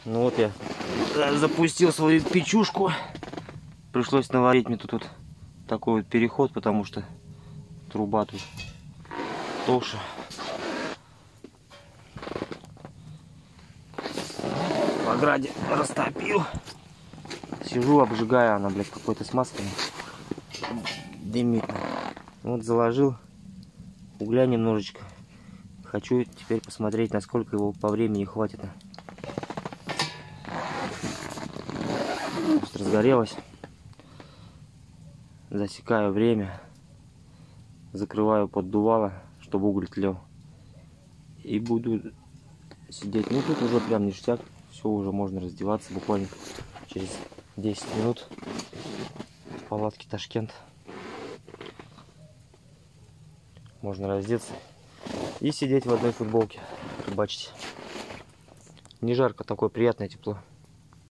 Ну вот я запустил свою печушку. Пришлось наварить мне тут такой вот переход, потому что труба тут толще. В ограде растопил. Сижу, обжигаю, она, блядь, какой-то смазкой дымит. Вот заложил угля немножечко. Хочу теперь посмотреть, насколько его по времени хватит. Разгорелось. Засекаю время. Закрываю поддувало, чтобы уголь тлел. И буду сидеть. Ну тут уже прям ништяк. Все, уже можно раздеваться буквально через 10 минут. В палатке Ташкент. Можно раздеться и сидеть в одной футболке, рыбачить. Не жарко, такое приятное тепло.